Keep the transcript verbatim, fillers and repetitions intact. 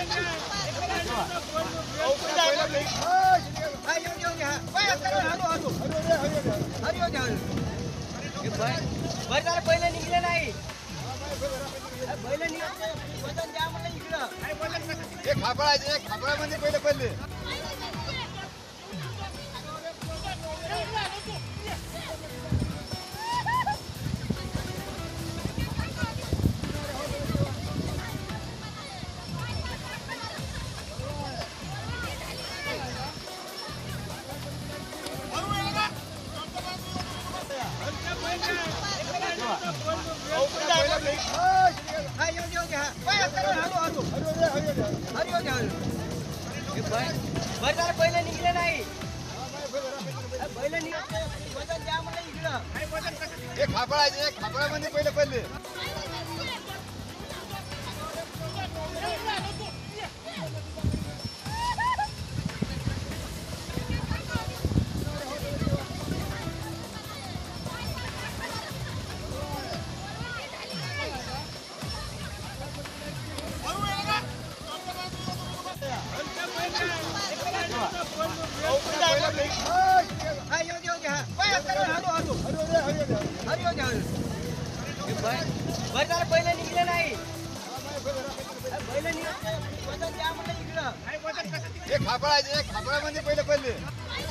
बर जरा पहिले निघले नाही पहिले निघले वजन द्या म्हणलं इकडं एक खापळायचे एक खापळामध्ये पहिले पहिले बर जरा पहिले निघले नाही पहिले निघले वजन द्या म्हणलं इकडं एक खापळायचे एक खापळामध्ये पहिले पहिले बर जरा पहिले निघले नाही पहिले निघले वजन द्या म्हणलं इकडं एक खापळायचे एक खापळामध्ये पहिले पहिले